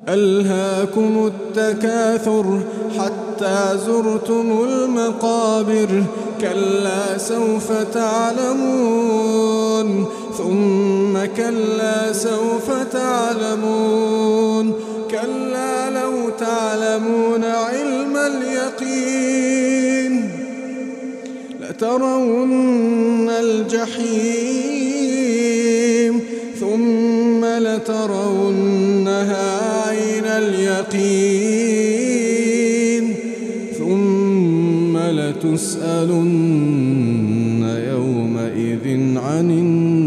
ألهاكم التكاثر حتى زرتم المقابر كلا سوف تعلمون ثم كلا سوف تعلمون كلا لو تعلمون علم اليقين لترون الجحيم ثم لترونها عين اليقين ثم لتسألن يومئذ عن النعيم.